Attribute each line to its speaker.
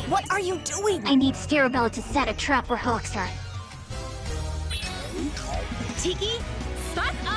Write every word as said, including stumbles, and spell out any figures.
Speaker 1: What are you doing?
Speaker 2: I need Scarabella to set a trap for Hoaxer.
Speaker 1: Tiki, spot